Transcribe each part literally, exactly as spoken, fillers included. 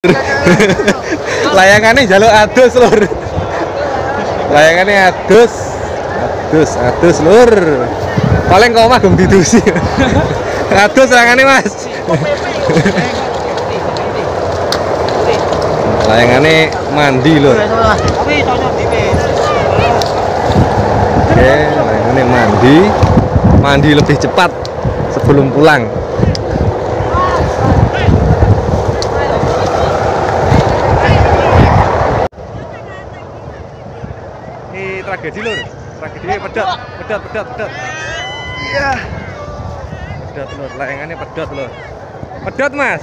Layangannya jaluk adus lur. Layangannya adus. Adus, adus lur. Paling kau mah gem didusi. Adus layangannya Mas. Layangannya mandi lur. Oke, layangannya mandi. Mandi lebih cepat sebelum pulang. Ini tragedi lur, tragedi pedot, pedot, pedot, pedot. Iya. Pedot lur, layangannya pedot lur. Pedot Mas.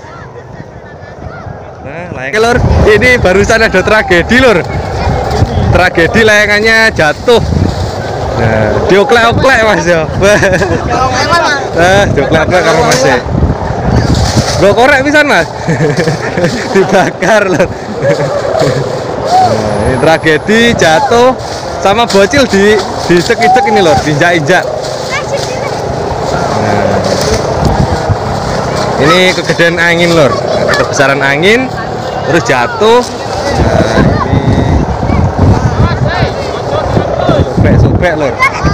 Nah, layang lur, ini barusan ada tragedi lur. Tragedi layangannya jatuh. Nah, dioklek-oklek Mas ya. Nah, dioklek-oklek karo Mas ya. Gue korek pisan Mas. Dibakar lur. Nah, ini tragedi jatuh sama bocil di dicek-icek ini lor, diinjak-injak. Nah, ini kegedean angin lor, ada kebesaran angin terus jatuh. Nah, ini sobek-sobek lor.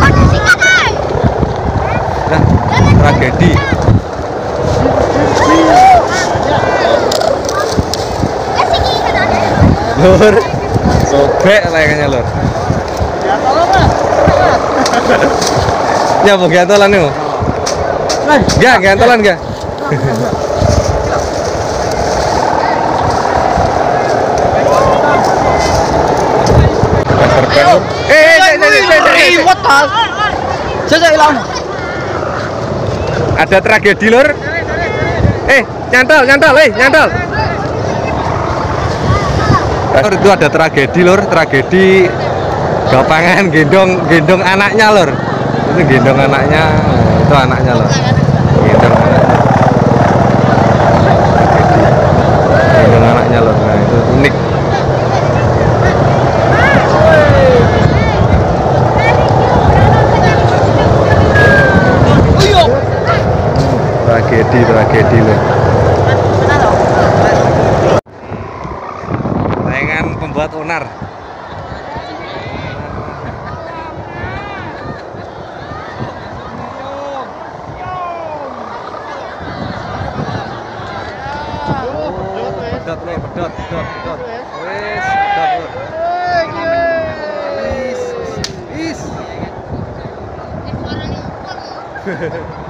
Nah, tragedi. Lur, sobek layangannya lur. Ya mau gantolan nih mau? Gak, gantolan gak? Eh, eh, eh, what the? Saya hilang. Ada tragedi lur. Eh, nyantol, nyantol, eh, nyantol. Itu ada tragedi lur, tragedi gapangan gendong gendong anaknya lur. Itu gendong anaknya, nah, itu anaknya lur. Gendong anaknya. Gendong anaknya lur. Nah, itu unik. Tragedi, tragedi lur. Layangan pembuat onar. Pedot lur, pedot, pedot, pedot. Wes, pedot lur. Is, is.